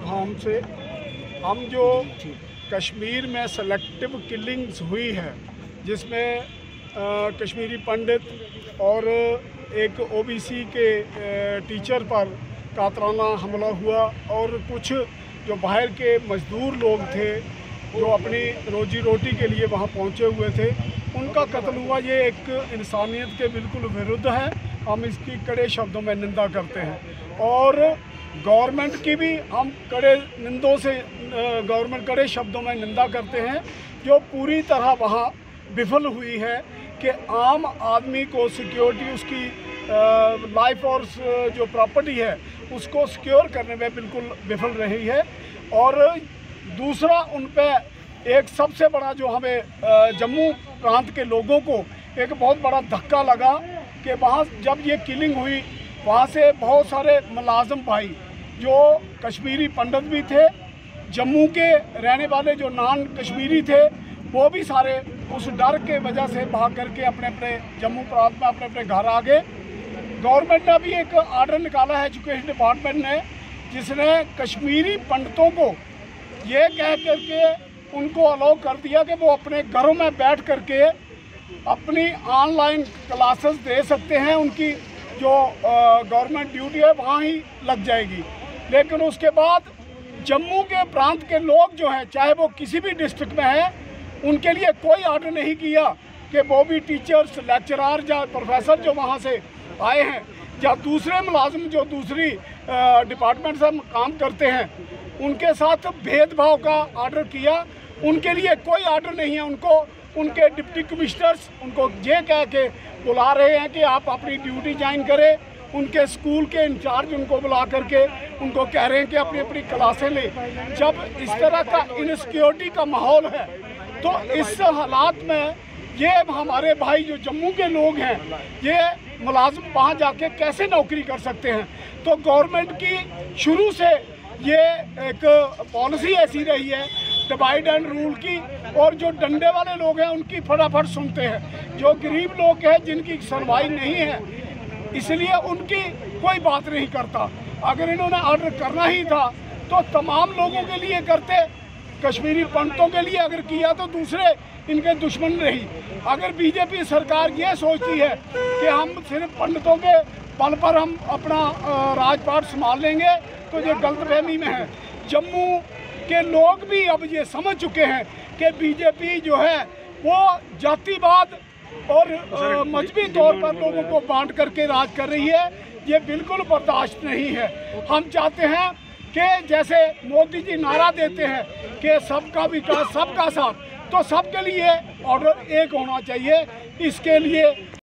खाम से हम जो कश्मीर में सेलेक्टिव किलिंग्स हुई है, जिसमें कश्मीरी पंडित और एक ओबीसी के टीचर पर कातराना हमला हुआ और कुछ जो बाहर के मज़दूर लोग थे जो अपनी रोजी रोटी के लिए वहाँ पहुँचे हुए थे, उनका कत्ल हुआ। ये एक इंसानियत के बिल्कुल विरुद्ध है। हम इसकी कड़े शब्दों में निंदा करते हैं और गवर्नमेंट की भी हम गवर्नमेंट कड़े शब्दों में निंदा करते हैं, जो पूरी तरह वहाँ विफल हुई है कि आम आदमी को सिक्योरिटी, उसकी लाइफ और जो प्रॉपर्टी है उसको सिक्योर करने में बिल्कुल विफल रही है। और दूसरा, उन पे एक सबसे बड़ा जो हमें जम्मू प्रांत के लोगों को एक बहुत बड़ा धक्का लगा कि वहाँ जब ये किलिंग हुई, वहाँ से बहुत सारे मुलाजिम भाई जो कश्मीरी पंडित भी थे, जम्मू के रहने वाले जो नॉन कश्मीरी थे, वो भी सारे उस डर के वजह से भाग करके अपने अपने जम्मू प्रांत में अपने अपने घर आ गए। गवर्नमेंट ने भी एक आर्डर निकाला है, एजुकेशन डिपार्टमेंट ने, जिसने कश्मीरी पंडितों को ये कह करके उनको अलाउ कर दिया कि वो अपने घरों में बैठ करके अपनी ऑनलाइन क्लासेस दे सकते हैं। उनकी जो गवर्नमेंट ड्यूटी है वहाँ ही लग जाएगी। लेकिन उसके बाद जम्मू के प्रांत के लोग जो हैं, चाहे वो किसी भी डिस्ट्रिक्ट में हैं, उनके लिए कोई ऑर्डर नहीं किया कि वो भी टीचर्स, लेक्चरार या प्रोफेसर जो वहाँ से आए हैं या दूसरे मुलाजिम जो दूसरी डिपार्टमेंट से काम करते हैं, उनके साथ भेदभाव का ऑर्डर किया। उनके लिए कोई ऑर्डर नहीं है। उनको उनके डिप्टी कमिश्नर्स उनको ये कह के बुला रहे हैं कि आप अपनी ड्यूटी ज्वाइन करें। उनके स्कूल के इंचार्ज उनको बुला करके उनको कह रहे हैं कि अपनी अपनी क्लासें लें। जब इस तरह का इनसिक्योरिटी का माहौल है, तो इस हालात में ये हमारे भाई जो जम्मू के लोग हैं, ये मुलाजिम वहाँ जाके कैसे नौकरी कर सकते हैं? तो गवर्नमेंट की शुरू से ये एक पॉलिसी ऐसी रही है डिवाइड एंड रूल की, और जो डंडे वाले लोग हैं उनकी फटाफट सुनते हैं। जो गरीब लोग हैं जिनकी सुनवाई नहीं है, इसलिए उनकी कोई बात नहीं करता। अगर इन्होंने ऑर्डर करना ही था तो तमाम लोगों के लिए करते। कश्मीरी पंडितों के लिए अगर किया तो दूसरे इनके दुश्मन रही। अगर बीजेपी सरकार ये सोचती है कि हम सिर्फ पंडितों के बल पर हम अपना राजपाट संभाल लेंगे, तो ये गलतफहमी में है। जम्मू के लोग भी अब ये समझ चुके हैं कि बीजेपी जो है वो जातिवाद और मजहबी तौर पर लोगों को बांट करके राज कर रही है। ये बिल्कुल बर्दाश्त नहीं है। हम चाहते हैं कि जैसे मोदी जी नारा देते हैं कि सबका विकास सबका साथ, तो सबके लिए ऑर्डर एक होना चाहिए। इसके लिए